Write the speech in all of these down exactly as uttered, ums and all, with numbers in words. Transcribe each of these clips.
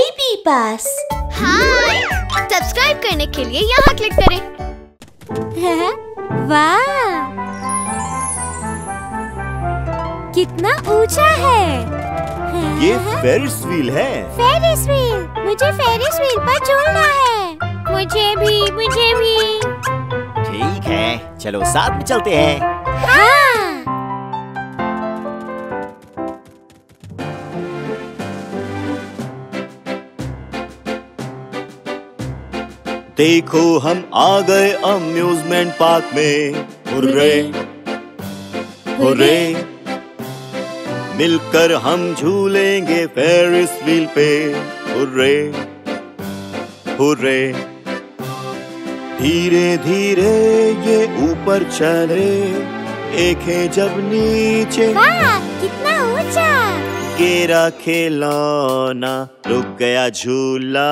Baby बस। हाय, subscribe करने के लिए यहाँ क्लिक करें। वाह, कितना ऊंचा है। ये फेरिस व्हील है। फेरिस व्हील, मुझे फेरिस व्हील पर झूलना है। मुझे भी, मुझे भी। ठीक है, चलो साथ में चलते हैं। हाँ। देखो हम आ गए अम्यूजमेंट पार्क में। हुर्रे हुर्रे, मिलकर हम झूलेंगे फेरिस व्हील पे। हुर्रे हुर्रे, धीरे धीरे ये ऊपर चले, देखे जब नीचे। वाह, कितना ऊंचा। गिरा खिलौना, रुक गया झूला।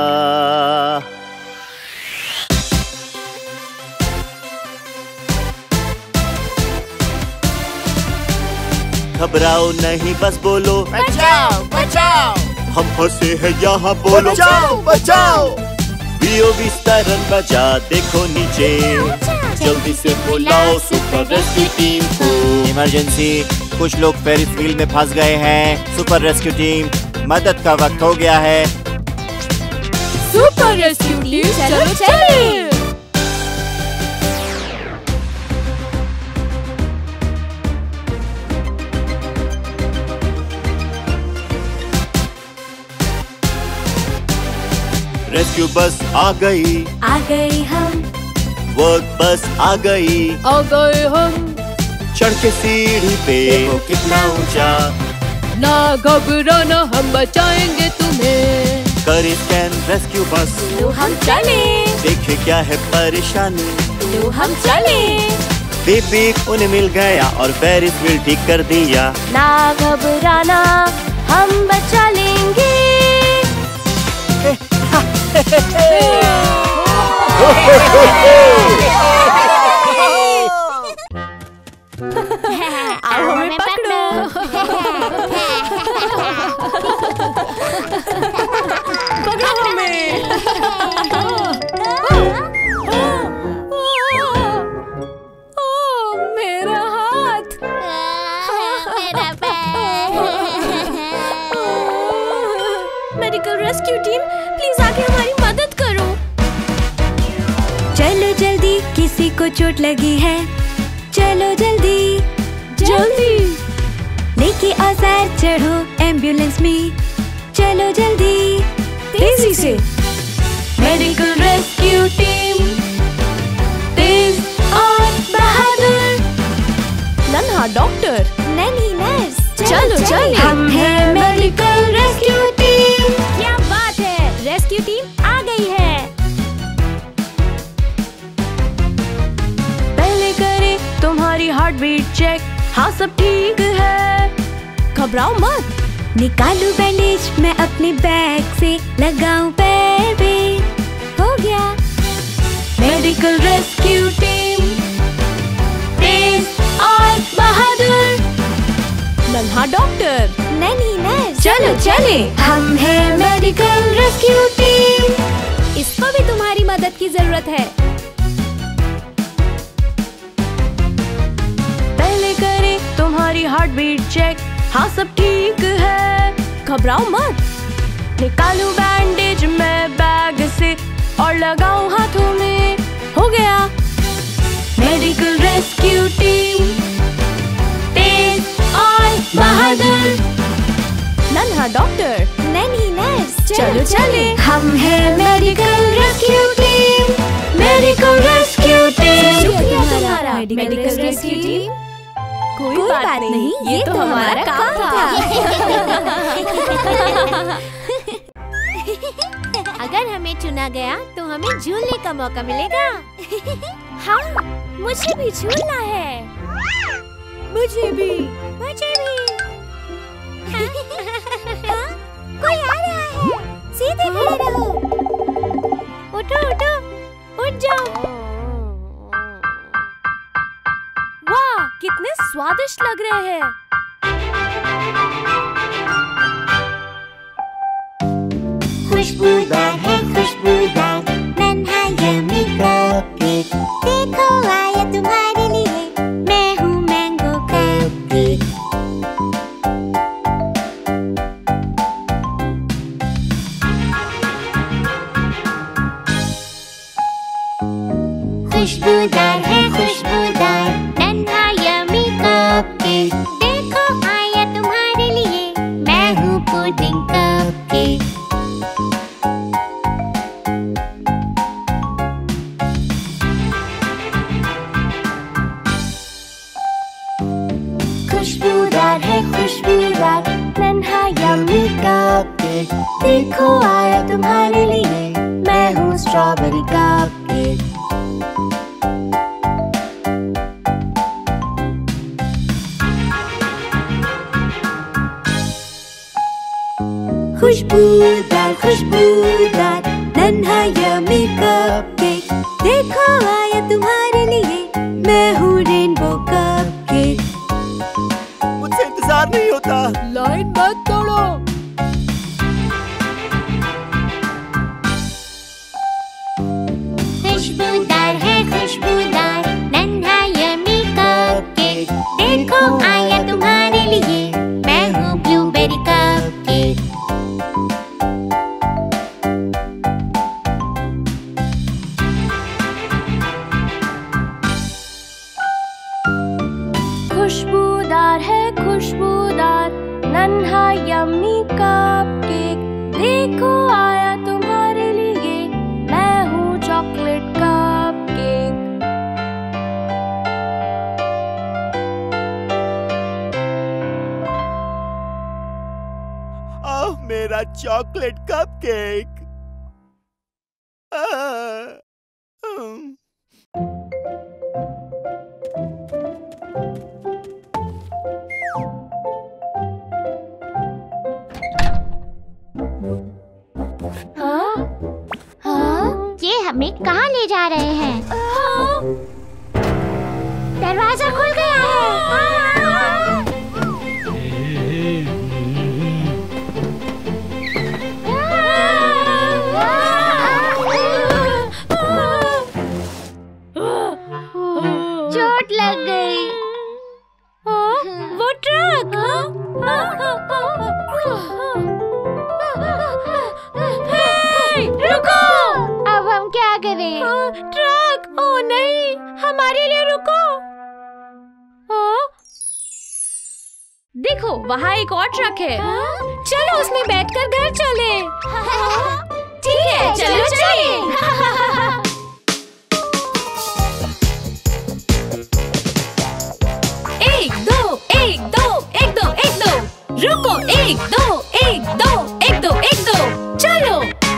घबराओ नहीं, बस बोलो बचाओ बचाओ। हम फंसे हैं यहाँ, बोलो बचाओ बचाओ। रियो विस्तारन बजा, देखो नीचे। जल्दी से बुलाओ सुपर रेस्क्यू टीम को। इमरजेंसी, कुछ लोग फेरिस व्हील में फंस गए हैं। सुपर रेस्क्यू टीम, मदद का वक्त हो गया है। सुपर रेस्क्यू टीम, चलो चले। रेस्क्यू बस आ गई, आ गई हम। वर्क बस आ गई, आ गए हम। चढ़ के सीढ़ी पे, देखो कितना ऊंचा। ना घबराना, हम बचाएंगे तुम्हें। करे स्कैन रेस्क्यू बस, लो हम चले। देखे क्या है परेशानी। लो हम चले। बेबी उन्हें मिल गया और फेरिस व्हील ठीक कर दिया। ना घबराना, हम बचा लेंगे। आओ हमें पकड़ो। पकड़ो हमें। ओ, मेरा हाथ। मेरा पैर। मेडिकल रेस्क्यू टीम, प्लीज आके हमारी मदद करो। चलो जल्दी, किसी को चोट लगी है। चलो जल्दी जल्दी, लेके औजार चढ़ो एम्बुलेंस में। चलो जल्दी तेजी से। मेडिकल रेस्क्यू टीम, तेज और बहादुर। नन्हा डॉक्टर, नन्ही नर्स, चलो चलो। हम हैं मेडिकल रेस्क्यू टीम। क्या बात है, रेस्क्यू टीम आ गई है। पहले करें तुम्हारी हार्ट बीट चेक। हाँ सब ठीक है, घबराओ मत। निकालू बैंडेज मैं अपने बैग से, लगाऊं पैर पे। हो गया। मेडिकल रेस्क्यू टीम, तेज और बहादुर। नन्हा डॉक्टर, नन्ही नर्स, चलो चले। हम हैं मेडिकल रेस्क्यू टीम। इसको भी तुम्हारी मदद की जरूरत है। पहले करें तुम्हारी हार्ट बीट चेक। हाँ सब ठीक है, घबराओ मत। निकालू बैंडेज मैं बैग से और लगाऊं हाथों में। हो गया। मेडिकल रेस्क्यू टीम, तेज और बहादुर। नन्हा डॉक्टर, नन्ही नर्स, चलो चले। हम हैं medical rescue team. Medical rescue team, शुक्रिया तुम्हारा मेडिकल रेस्क्यू टीम। कोई, कोई बात, बात नहीं, ये, ये तो हमारा काम था। अगर हमें चुना गया तो हमें झूलने का मौका मिलेगा। हाँ, मुझे भी झूलना है। मुझे भी, मुझे भी। हाँ? कोई आ रहा है, सीधे खड़े रहो। उठो उठो, उठ जाओ। वाह, कितने स्वादिष्ट लग रहे हैं। खुशबूदार है खुशबूदार नन्हा यम्मी कपकेक। देखो आया तुम्हारे लिए, मैं हूँ मैंगो कपकेक। खुशबूदार है खुशबूदार नन्हा यम्मी कपकेक। देखो आया तुम्हारे लिए, मैं हूँ पुडिंग कपकेक। खुशबूदार है खुशबूदार नन्हा यम्मी कपकेक। देखो आया तुम्हारे लिए, मैं हूँ स्ट्रॉबेरी कपकेक। खुशबूदार खुशबूदार नन्हा यम्मी कपकेक। देखो आया तुम्हारे लिए, मैं हूँ रेनबो कपकेक। मुझसे इंतजार नहीं होता। लाइन मत तोड़ो। खुशबूदार है खुशबूदार नन्हा यम्मी कपकेक। देखो आया तुम्हारे लिए, मैं हूँ ब्लूबेरी कपकेक। खुशबूदार है खुशबूदार नन्हा यम्मी कपकेक। देखो आया तुम्हारे लिए, मैं हूँ चॉकलेट कपकेक। आह, मेरा चॉकलेट कपकेक। आह, हम्म। हाँ? हाँ? ये हमें कहाँ ले जा रहे हैं? दरवाजा खुल गया है। चोट लग गई। वो ट्रक। हे, रुको। अब हम क्या करें? ट्रक, ओ नहीं, हमारे लिए रुको। हाँ? देखो वहाँ एक और ट्रक है। चलो उसमें बैठकर घर चले। ठीक है, चलो चलिए। एक दो एक दो एक दो एक दो रुको। एक दो एक दो एक दो एक दो चलो।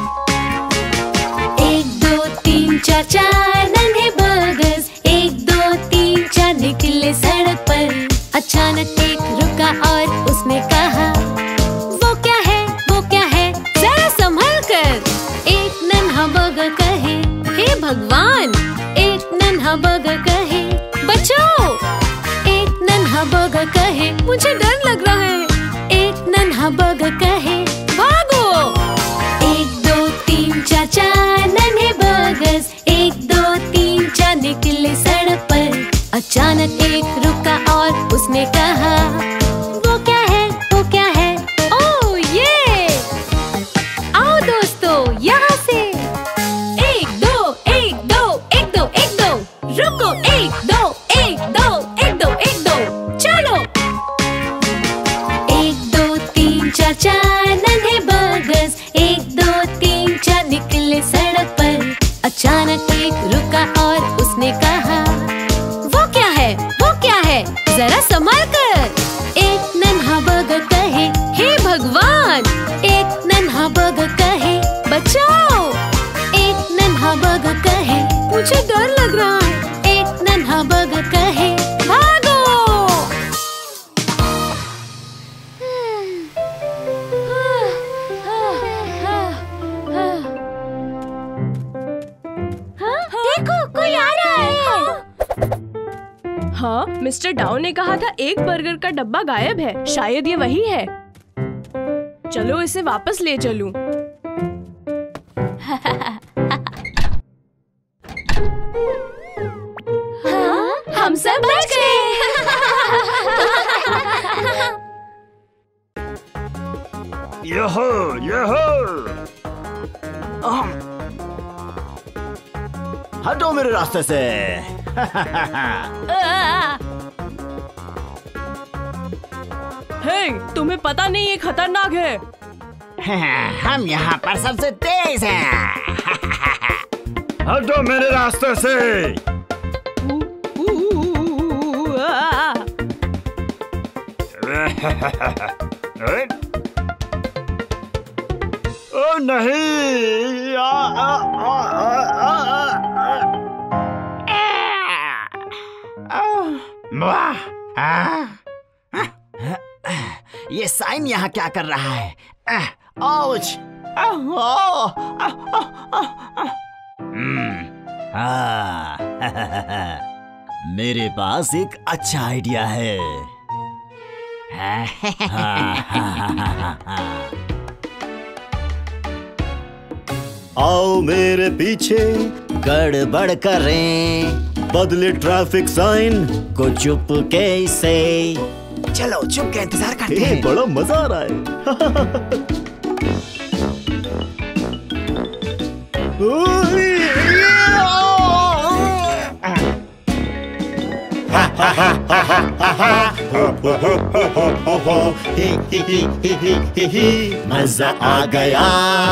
एक दो तीन चार चार नन्हे बरगद। एक दो तीन चार निकले सड़क पर। अचानक एक रुका और उसने कहा, वो क्या है वो क्या है, जरा संभल कर। एक नन्हा बगर कहे, हे भगवान। एक नन्हा बगर कहे, बचाओ। एक नन्हा बगर कहे, मुझे डर लग रहा है। एक नन्हा बगर कहे, भागो। एक दो तीन चार चार नन्हे बरगद। एक दो तीन चार निकले सड़क पर। अचानक एक रुका और उसने कहा, वो क्या है वो क्या है, ओह ये। आओ दोस्तों यहाँ से। एक दो एक दो एक दो एक दो रुको। एक दो एक दो एक दो एक दो चलो। एक दो तीन चार चार नन्हे बरगद। एक दो तीन चार निकले सड़क पर। अचानक एक रुका और उसने कहा, वो क्या है वो क्या है, जरा संभल कर। एक नन्हा बगर कहे, हे भगवान। एक नन्हा बगर कहे, बचाओ। एक नन्हा बगर कहे, मुझे डर लग रहा है। एक नन्हा बगर कहे, भागो। देखो कोई आ रहा है। हाँ, मिस्टर डाउ ने कहा था एक बर्गर का डब्बा गायब है। शायद ये वही है। चलो इसे वापस ले चलूं। हटो मेरे रास्ते से। हे, तुम्हें पता नहीं ये खतरनाक है। हम यहाँ पर सबसे तेज हैं। हटो मेरे रास्ते से। ओ नहीं। आ, आ, आ, आ, आ, वाह। ये साइन यहाँ क्या कर रहा है? आउच। मेरे पास एक अच्छा आइडिया है। आओ मेरे पीछे गड़बड़ करें, बदले ट्रैफिक साइन को चुपके से। चलो चुप के इंतजार करते हैं। बड़ा मजा आ रहा है। मजा आ गया।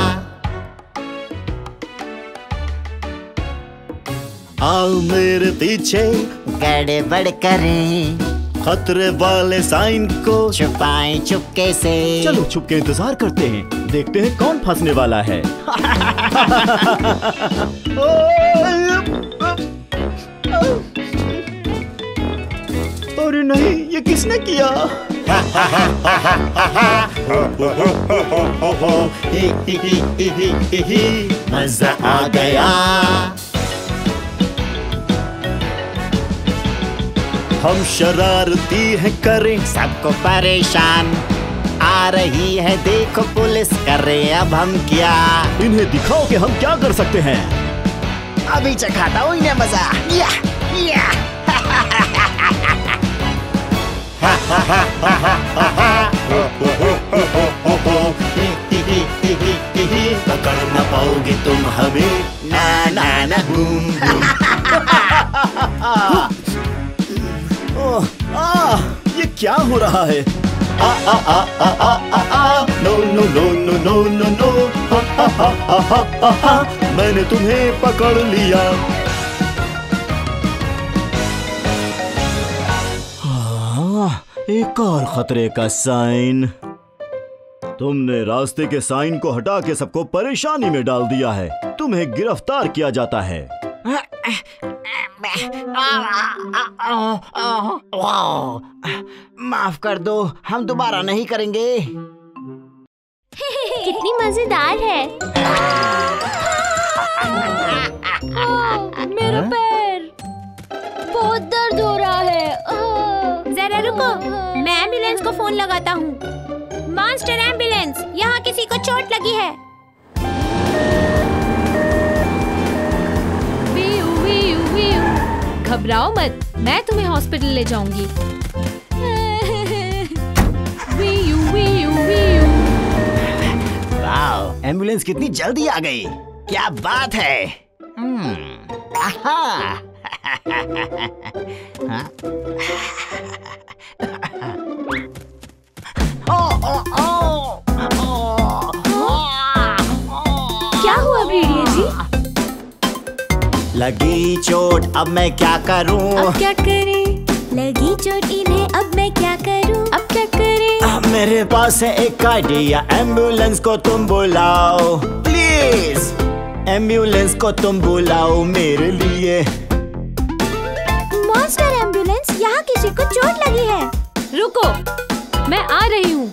आओ मेरे पीछे गड़बड़ करें, खतरे वाले साइन को छुपाएं चुपके से। चलो छुप के इंतजार करते हैं, देखते हैं कौन फंसने वाला है। अरे नहीं, ये किसने किया? मजा आ गया। हम शरारती हैं, करें सबको परेशान। आ रही है देखो पुलिस, करें अब हम क्या? इन्हें दिखाओ कि हम क्या कर सकते हैं। अभी चखाता हूँ इन्हें मजा। या, या। पकड़ न पाओगे तुम हमें, ना ना ना बूम बूम। ओह, आ, ये क्या हो रहा है? आ आ आ आ आ आ आ, no no no no no no no, हा हा हा हा हा हा, मैंने तुम्हें पकड़ लिया। हाँ, एक और खतरे का साइन। तुमने रास्ते के साइन को हटा के सबको परेशानी में डाल दिया है। तुम्हें गिरफ्तार किया जाता है। माफ कर दो, हम दोबारा नहीं करेंगे। कितनी मजेदार है। मेरा पैर बहुत दर्द हो रहा है। जरा रुको, मैं एम्बुलेंस को फोन लगाता हूँ। मॉन्स्टर एम्बुलेंस, यहाँ किसी को चोट लगी है। घबराओ मत, मैं तुम्हें हॉस्पिटल ले जाऊंगी। वाओ, एम्बुलेंस कितनी जल्दी आ गई। क्या बात है। आहा। क्या हुआ भेड़िया जी? लगी चोट, अब मैं क्या करूं? अब क्या करें? लगी चोट इन्हें, अब मैं क्या करूं? अब क्या करें? अब मेरे पास है एक आइडिया, एम्बुलेंस को तुम बुलाओ प्लीज। एम्बुलेंस को तुम बुलाओ मेरे लिए। मॉन्स्टर एम्बुलेंस, यहाँ किसी को चोट लगी है। रुको, मैं आ रही हूँ।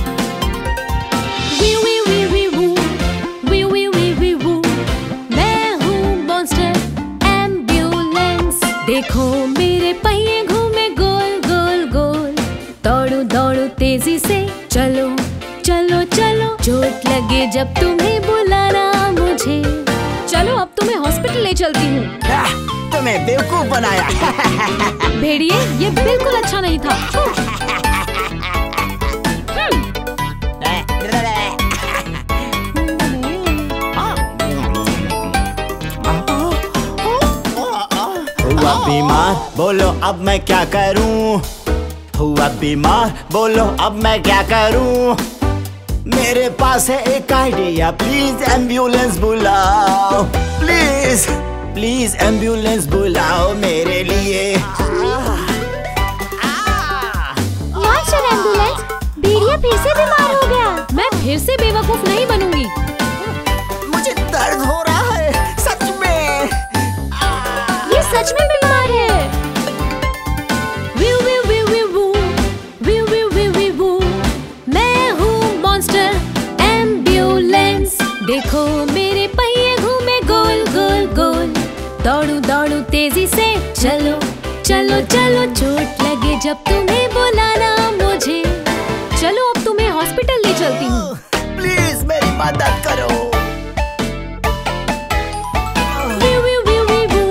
देखो मेरे पहिए घूमे गोल गोल गोल, दौड़ू दौड़ू तेजी से, चलो चलो चलो, चोट लगे जब तुम्हें बुलाना मुझे। चलो अब तुम्हें हॉस्पिटल ले चलती हूँ। तुम्हें बेवकूफ बनाया। भेड़िए, ये बिल्कुल अच्छा नहीं था। बोलो अब मैं क्या करूं? हुआ बीमार, बोलो अब मैं क्या करूं? मेरे पास है एक आइडिया, प्लीज एम्बुलेंस बुलाओ। प्लीज प्लीज एम्बुलेंस बुलाओ मेरे लिए। मॉन्स्टर एम्बुलेंस, भेड़िया फिर से बीमार हो गया। मैं फिर से बेवकूफ नहीं बनूंगी। मुझे दर्द हो रहा है, सच में। ये सच में बीमार है। वी वी वी वी वू, वी वी वी वी वू। मैं हूँ मॉन्स्टर एम्बुलेंस। देखो मेरे पहिए घूमे गोल गोल गोल। दौड़ू दौड़ू तेजी से, चलो चलो चलो। चोट लगे जब तुम्हें बुलाना मुझे। चलो अब तुम्हें हॉस्पिटल ले चलती हूँ। प्लीज मेरी मदद करो। वी वी वी वी वू।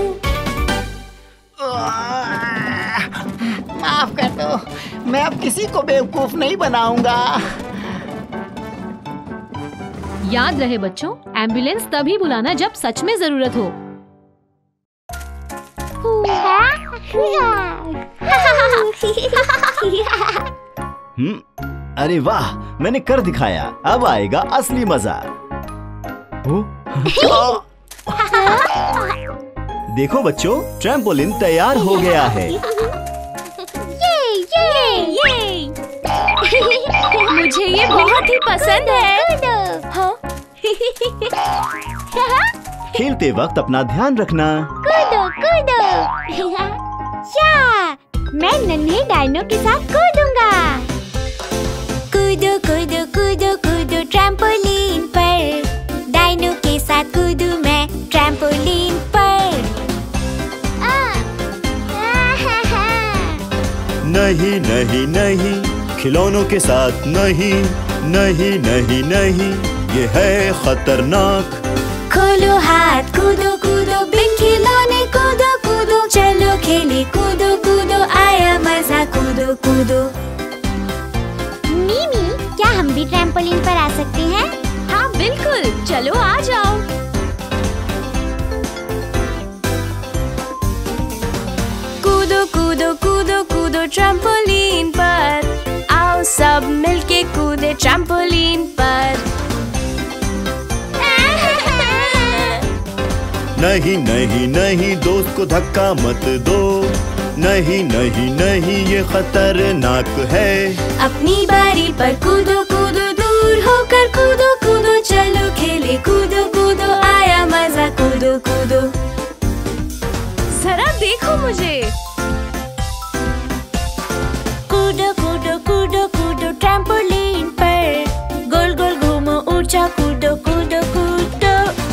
माफ कर दो, मैं अब किसी को बेवकूफ नहीं बनाऊंगा। याद रहे बच्चों, एम्बुलेंस तभी बुलाना जब सच में जरूरत हो। हम्म, अरे वाह, मैंने कर दिखाया। अब आएगा असली मजा। ओ, देखो बच्चों, ट्रैम्पोलिन तैयार हो गया है। ये ये ये मुझे ये बहुत ही पसंद है। हाँ? खेलते वक्त अपना ध्यान रखना। कूदो कूदो। या, मैं नन्हे डायनो के साथ कूदूंगा। कूदो कूदो कूदो कूदो ट्रैम्पोलिन पर। डायनो के साथ कूदूं मैं ट्रैम्पोलिन पर। आ, आहाहा। नहीं नहीं नहीं, खिलौनों के साथ नहीं नहीं नहीं नहीं, ये है खतरनाक। खोलो हाथ, कूदो कूदो बिन खिलौने, कूदो कूदो। चलो खेले, कूदो कूदो, आया मजा, कूदो कूदो। मीमी, क्या हम भी ट्रैम्पोलिन पर आ सकते हैं? हाँ बिल्कुल, चलो आ जाओ। कूदो कूदो कूदो कूदो ट्रैम्पोलिन पर। आओ सब मिलके कूदे ट्रैम्पोलिन पर। नहीं नहीं नहीं, दोस्त को धक्का मत दो। नहीं नहीं नहीं, ये खतरनाक है। अपनी बारी पर कूदो कूदो, दूर होकर कूदो कूदो। चलो खेले, कूदो कूदो, आया मजा, कूदो कूदो। जरा देखो मुझे। कूदो कूदो कूदो कूदो ट्रैम्पोलिन पर। गोल गोल घूमो, ऊंचा कूदो कूदो कूदो।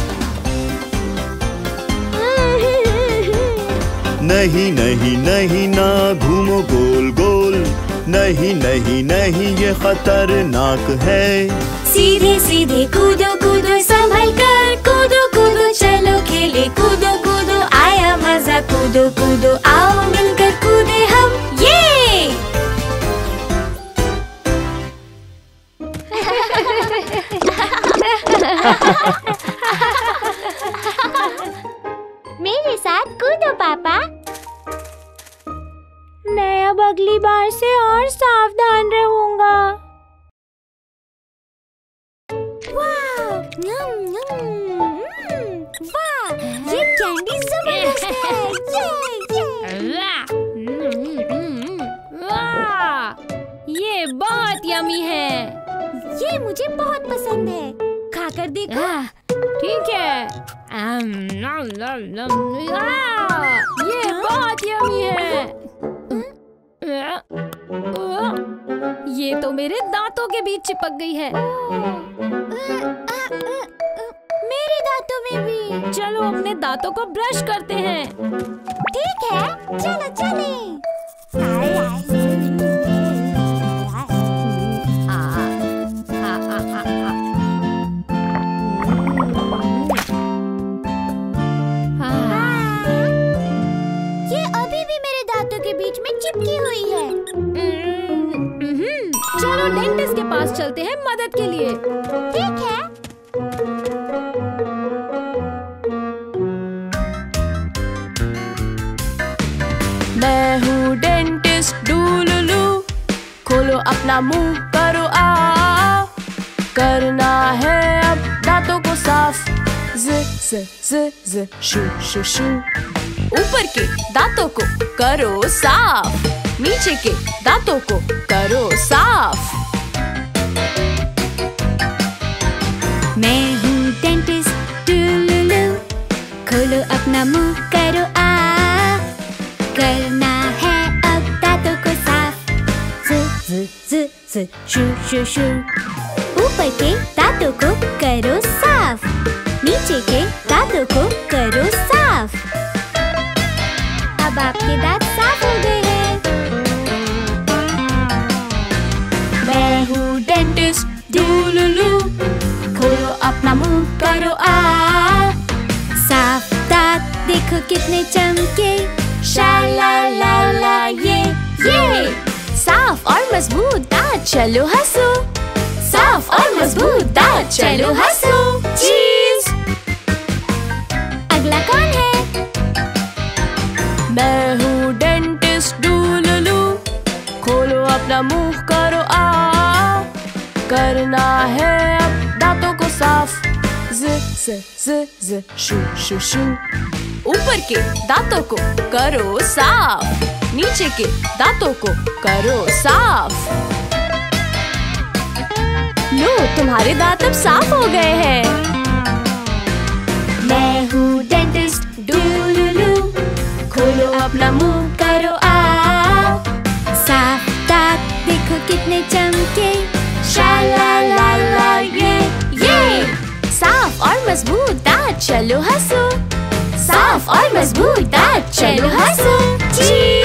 नहीं नहीं नहीं, ना घूमो गोल गोल। नहीं नहीं नहीं, ये खतरनाक है। सीधे सीधे कूदो कूदो, संभल कर कूदो कूदो। चलो खेले, कूदो कूदो, आया मजा, कूदो कूदो। आओ मिलकर कूदे हम, ये। मेरे साथ कूदो पापा। मैं अब अगली बार से और सावधान रहूंगा। वाह, नम, नम, हम्म, वाह, ये कैंडी जबरदस्त है। ये, ये। वाह, ये बहुत यमी है। ये मुझे बहुत पसंद है। खाकर देखो। ठीक है। आम, नम, नम, नम। वाह, ये बहुत यमी है। ये तो मेरे दांतों के बीच चिपक गई है। मेरे दांतों में भी। चलो अपने दांतों को ब्रश करते हैं। ठीक है, चलो चलें। ये अभी भी मेरे दांतों के बीच में चिपकी हुई है। चलो डेंटिस्ट के पास चलते हैं मदद के लिए। ठीक है। अपना मुंह करो आ, करना है अब दांतों को साफ। ज ज ज ज शू शू शू। ऊपर के दांतों को करो साफ, नीचे के दांतों को करो साफ। मैं हूँ डेंटिस्ट डुलुलु, खोलो अपना मुंह करो आ, करना है अब दांतों को साफ। ज ज ज ज शू शू शू। ऊपर के दांतों को करो साफ, नीचे के दांतों को करो साफ। अब आपके दांत साफ हो गए हैं। मैं हूँ डेंटिस्ट डुलुलु, खोलो अपना मुंह करो आ, साफ दांत देखो कितने चमके, शा ला ला ला ये ये। साफ और मजबूत दांत चलो हंसो, साफ और मजबूत दांत चलो हंसो। चीज। अगला कौन है? मैं हूँ डेंटिस्ट डुलुलु, खोलो अपना मुंह करो आ, करना है अब दांतों को साफ। ज ज ज ज शू शू शू। ऊपर के दांतों को करो साफ, नीचे के दांतों को करो साफ। लो, तुम्हारे दांत अब साफ हो गए हैं। मैं हूँ डेंटिस्ट डुलुलु, खोलो अपना मुंह करो आ, साफ दांत देखो कितने चमके, शा ला ला ला ये ये। साफ और मजबूत दांत चलो हंसो, साफ और मजबूत दांत चलो हंसो। चीज।